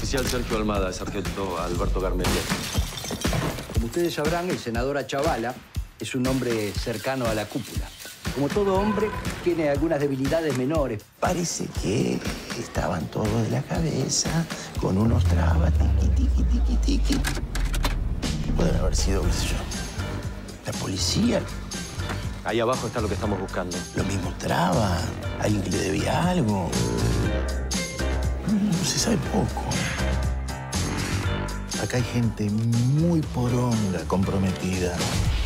Oficial Sergio Almada, sargento Alberto Garmendia. Como ustedes sabrán, el senador Achavala es un hombre cercano a la cúpula. Como todo hombre, tiene algunas debilidades menores. Parece que estaban todos de la cabeza, con unos trabas, tiqui. Pueden haber sido, qué sé yo, la policía. Ahí abajo está lo que estamos buscando. Los mismos trabas, alguien que le debía algo. No se sabe poco. Acá hay gente muy poronga, comprometida.